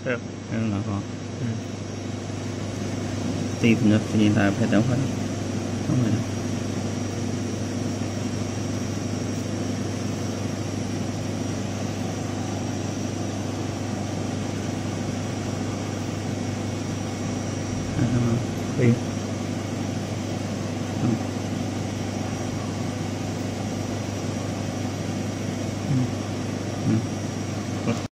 được là có tìm được nhìn lại phải đâu hết không phải đâu à,